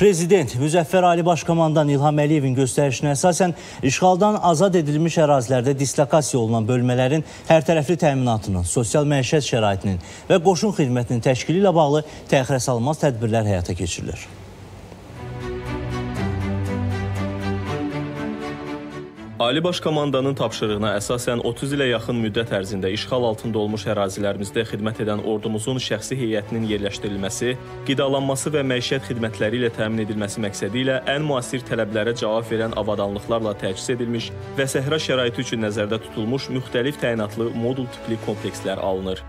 Prezident Müzəffər Ali Başkomandan İlham Əliyevin göstərişinə əsasən işğaldan azad edilmiş ərazilərdə dislokasiya olunan bölmələrin hərtərəfli təminatının, sosial məişət şəraitinin və qoşun xidmətinin təşkili ilə bağlı təxirəsalınmaz tədbirlər həyata keçirilir. Ali Başkomandanın tapşırığına əsasən 30 ilə yaxın müddət ərzində işğal altında olmuş ərazilərimizdə xidmət edən ordumuzun şəxsi heyətinin yerləşdirilməsi, qidalanması və məişət xidmətləri ilə təmin edilməsi məqsədi ilə ən müasir tələblərə cavab verən avadanlıqlarla təchiz edilmiş və səhra şəraiti üçün nəzərdə tutulmuş müxtəlif təyinatlı modul tipli komplekslər alınır.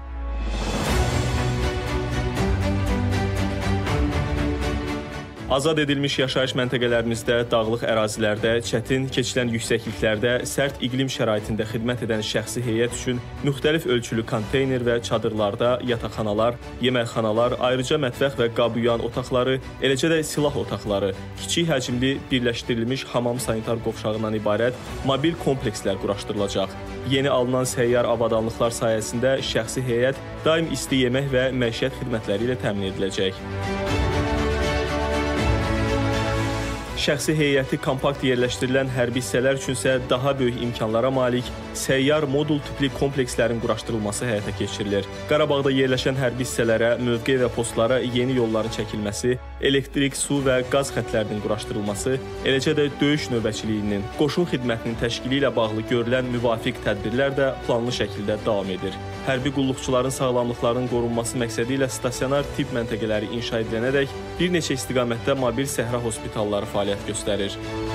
Azad edilmiş yaşayış məntəqələrimizdə, dağlıq ərazilərdə, çətin keçilən yüksəkliklərdə, sərt iqlim şəraitində xidmət edən şəxsi heyət üçün müxtəlif ölçülü konteyner və çadırlarda yataqxanalar, yeməkxanalar, ayrıca mətbəx və qab-yuyan otaqları, eləcə də silah otaqları, kiçik həcmli birləşdirilmiş hamam sanitar qovşağından ibarət mobil komplekslər quraşdırılacaq. Yeni alınan səyyar avadanlıqlar sayəsində şəxsi heyət daim isti yemək və məişət xidmətləri ilə təmin ediləcək. Şəxsi heyəti kompakt yerləşdirilən hərbi hissələr üçünsə daha böyük imkanlara malik səyyar modul tipli komplekslərin quraşdırılması həyata keçirilir. Qarabağda yerləşən hərbi hissələrə, mövqe və postlara yeni yolların çəkilməsi, elektrik, su və qaz xətlərinin quraşdırılması, eləcə də döyüş növbəçiliyinin, qoşun xidmətinin təşkili ilə bağlı görülən müvafiq tədbirlər də planlı şəkildə davam edir. Hərbi qulluqçuların sağlamlıqlarının qorunması məqsədi ilə stasionar tibb məntəqələri inşa edilənədək bir neçə istiqamətdə mobil səhra hospitalları fəaliyyət göstərir.